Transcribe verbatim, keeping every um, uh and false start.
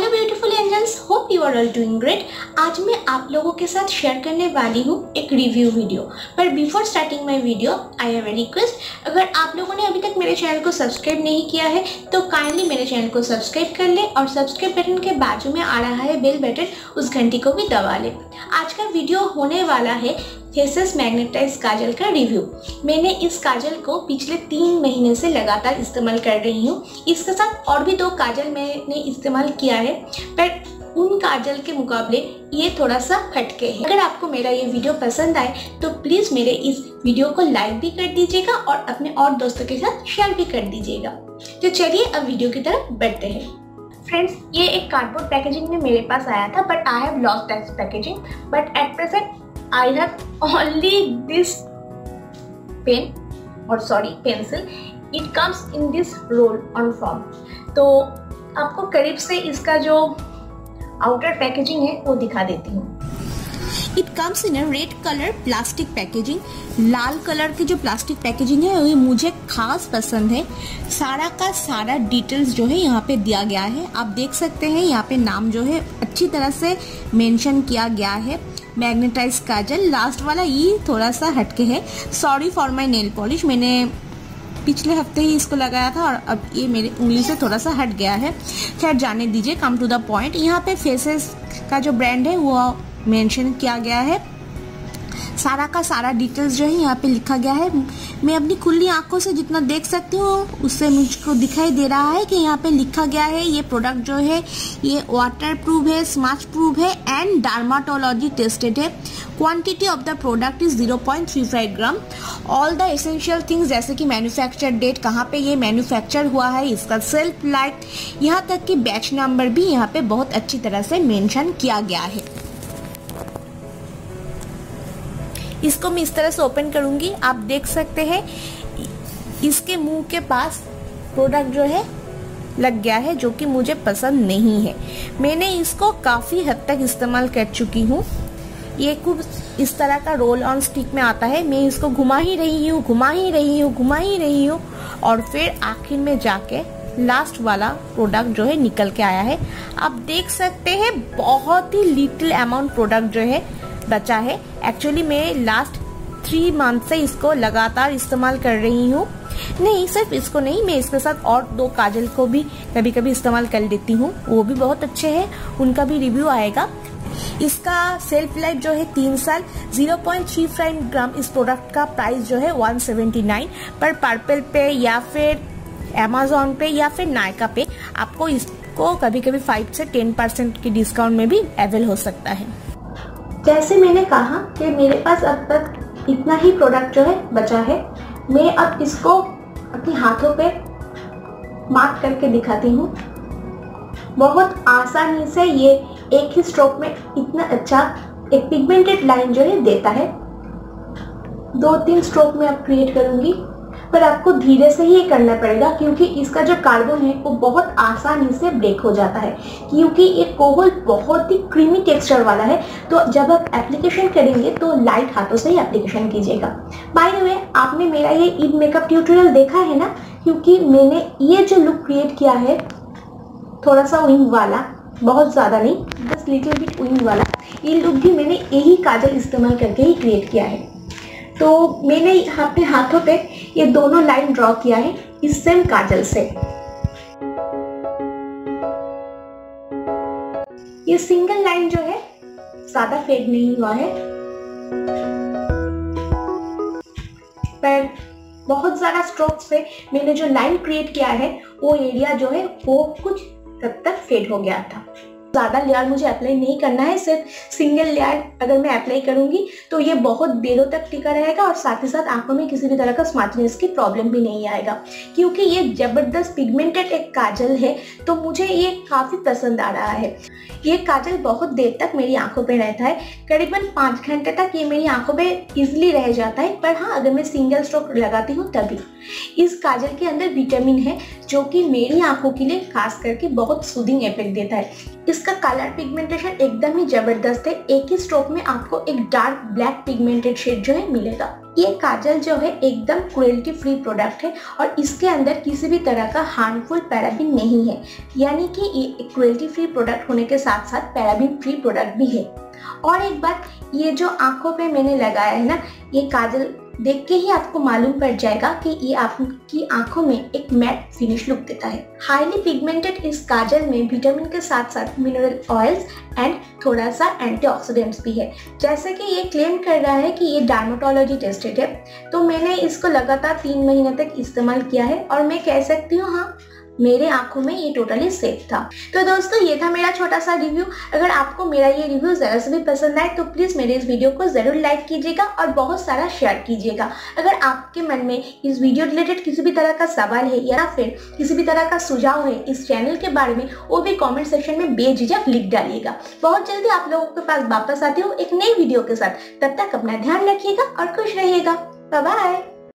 Hello beautiful angels, hope you are all doing great. आज मैं आप लोगों के साथ शेयर करने वाली हूँ एक रिव्यू वीडियो। पर before starting my video I have a request, अगर आप लोगों ने अभी तक मेरे चैनल को सब्सक्राइब नहीं किया है तो काइंडली मेरे चैनल को सब्सक्राइब कर ले और सब्सक्राइब बटन के बाजू में आ रहा है बेल बटन, उस घंटी को भी दबा ले। आज का वीडियो होने वाला है फेसेस मैग्नेटाइज काजल का रिव्यू। मैंने इस काजल को पिछले तीन महीने से लगातार इस्तेमाल कर रही हूँ। इसके साथ और भी दो काजल मैंने इस्तेमाल किया है, पर उन काजल के मुकाबले ये थोड़ा सा हटके है। अगर आपको मेरा ये वीडियो पसंद आए तो प्लीज़ मेरे इस वीडियो को लाइक भी कर दीजिएगा और अपने और दोस्तों के साथ शेयर भी कर दीजिएगा। तो चलिए अब वीडियो की तरफ बढ़ते हैं। फ्रेंड्स, ये एक कार्डबोर्ड पैकेजिंग में मेरे पास आया था, but I have lost that packaging. But at present I have only this pen or sorry pencil. It comes in this roll on form. तो आपको करीब से इसका जो आउटर पैकेजिंग है वो दिखा देती हूँ। It comes in a red color plastic packaging. लाल कलर की जो प्लास्टिक पैकेजिंग है वो मुझे खास पसंद है। सारा का सारा डिटेल्स जो है यहाँ पे दिया गया है। आप देख सकते हैं यहाँ पे नाम जो है अच्छी तरह से मेंशन किया गया है, मैग्नेटाइज काजल। लास्ट वाला ये थोड़ा सा हटके है। Sorry for my nail polish, मैंने पिछले हफ्ते ही इसको लगाया था और अब ये मेरी उंगली से थोड़ा सा हट गया है। खैर जाने दीजिए, कम टू द पॉइंट। यहाँ पे फेसेस का जो ब्रांड है वो मेंशन किया गया है। सारा का सारा डिटेल्स जो है यहाँ पे लिखा गया है। मैं अपनी खुली आंखों से जितना देख सकती हूँ उससे मुझको दिखाई दे रहा है कि यहाँ पे लिखा गया है ये प्रोडक्ट जो है ये वाटर प्रूफ है, स्मच प्रूफ है एंड डर्माटोलॉजी टेस्टेड है। Quantity of the product is zero point three five gram. All the essential things जैसे कि मैन्युफैक्चर डेट, कहाँ पे ये मैन्युफैक्चर हुआ है, इसका सेल्फ लाइफ, यहाँ तक कि बैच नंबर भी यहाँ पे बहुत अच्छी तरह से मेंशन किया गया है। इसको मैं इस तरह से ओपन करूंगी। आप देख सकते हैं इसके मुंह के पास प्रोडक्ट जो है लग गया है, जो कि मुझे पसंद नहीं है। मैंने इसको काफी हद तक इस्तेमाल कर चुकी हूँ। ये कुछ इस तरह का रोल ऑन स्टिक में आता है। मैं इसको घुमा ही रही हूँ घुमा ही रही हूँ घुमा ही रही हूँ और फिर आखिर में जाके लास्ट वाला प्रोडक्ट जो है निकल के आया है। आप देख सकते हैं बहुत ही लिटिल अमाउंट प्रोडक्ट जो है बचा है। एक्चुअली मैं लास्ट थ्री मंथ से इसको लगातार इस्तेमाल कर रही हूँ। नहीं, सिर्फ इसको नहीं, मैं इसके साथ और दो काजल को भी कभी कभी इस्तेमाल कर लेती हूँ, वो भी बहुत अच्छे हैं, उनका भी रिव्यू आएगा। इसका सेल्फ लाइफ जो है तीन साल। Zero point three five gram इस प्रोडक्ट का प्राइस जो है वन सेवेंटी नाइन, पर पर्पल पे या फिर अमेजोन पे या फिर नायका पे आपको इसको कभी कभी फाइव से टेन परसेंट की डिस्काउंट में भी अवेल हो सकता है। जैसे मैंने कहा कि मेरे पास अब तक इतना ही प्रोडक्ट जो है बचा है। मैं अब इसको अपने हाथों पे मार्क करके दिखाती हूँ। बहुत आसानी से ये एक ही स्ट्रोक में इतना अच्छा एक पिगमेंटेड लाइन जो है देता है। दो तीन स्ट्रोक में अब क्रिएट करूँगी, पर आपको धीरे से ही करना पड़ेगा क्योंकि इसका जो कार्बन है वो बहुत आसानी से ब्रेक हो जाता है, क्योंकि ये कोहल बहुत ही क्रीमी टेक्सचर वाला है। तो जब आप एप्लीकेशन करेंगे तो लाइट हाथों से ही एप्लीकेशन कीजिएगा। बाय द वे, आपने मेरा ये ईद मेकअप ट्यूटोरियल देखा है ना, क्योंकि मैंने ये जो लुक क्रिएट किया है थोड़ा सा विंग वाला, बहुत ज़्यादा नहीं, बस लिटिल बिट विंग वाला, ये लुक भी मैंने यही काजल इस्तेमाल करके ही क्रिएट किया है। तो मैंने अपने हाथों पे ये दोनों लाइन ड्रॉ किया है इस सेम काजल से। ये सिंगल लाइन जो है ज्यादा फेड नहीं हुआ है, पर बहुत ज्यादा स्ट्रोक्स पे मैंने जो लाइन क्रिएट किया है वो एरिया जो है वो कुछ हद तक फेड हो गया था। ज़्यादा लेयर मुझे अप्लाई नहीं करना है, सिर्फ सिंगल लेयर अगर मैं अप्लाई करूंगी तो ये बहुत देरों तक टिका रहेगा और साथ ही साथ आंखों में किसी भी तरह का स्मार्टनेस की प्रॉब्लम भी नहीं आएगा। क्योंकि ये जबरदस्त पिगमेंटेड एक काजल है तो मुझे ये काफ़ी पसंद आ रहा है। ये काजल बहुत देर तक मेरी आंखों पे रहता है, करीबन पाँच घंटे तक ये मेरी आंखों पे इजीली रह जाता है। पर हाँ, अगर मैं सिंगल स्ट्रोक लगाती हूँ तभी। इस काजल के अंदर विटामिन है जो कि मेरी आंखों के लिए खास करके बहुत सूदिंग इफेक्ट देता है। इसका कलर पिगमेंटेशन एकदम ही जबरदस्त है। एक ही स्ट्रोक में आपको एक डार्क ब्लैक पिगमेंटेड शेड जो है मिलेगा। ये काजल जो है एकदम क्रुएल्टी फ्री प्रोडक्ट है और इसके अंदर किसी भी तरह का हार्मफुल पैराबिन नहीं है, यानी कि ये क्रुएल्टी फ्री प्रोडक्ट होने के साथ साथ पैराबिन फ्री प्रोडक्ट भी है। और एक बात, ये जो आंखों पे मैंने लगाया है ना, ये काजल देख के ही आपको मालूम पड़ जाएगा कि ये आपकी आंखों में एक मैट फिनिश लुक देता है। हाईली पिगमेंटेड इस काजल में विटामिन के साथ साथ मिनरल ऑयल्स एंड थोड़ा सा एंटीऑक्सीडेंट्स भी है। जैसे कि ये क्लेम कर रहा है कि ये डर्मेटोलॉजी टेस्टेड है, तो मैंने इसको लगातार तीन महीने तक इस्तेमाल किया है और मैं कह सकती हूँ हाँ, मेरे आंखों में ये टोटली सेफ था। तो दोस्तों, ये था मेरा छोटा सा रिव्यू। अगर आपको मेरा ये रिव्यू जरा से भी पसंद आए तो प्लीज मेरे इस वीडियो को जरूर लाइक कीजिएगा और बहुत सारा शेयर कीजिएगा। अगर आपके मन में इस वीडियो रिलेटेड किसी भी तरह का सवाल है या फिर किसी भी तरह का सुझाव है इस चैनल के बारे में, वो भी कॉमेंट सेक्शन में बेझिझक लिख डालिएगा। बहुत जल्दी आप लोगों के पास वापस आती हूँ एक नई वीडियो के साथ। तब तक अपना ध्यान रखिएगा और खुश रहिएगा। Bye bye.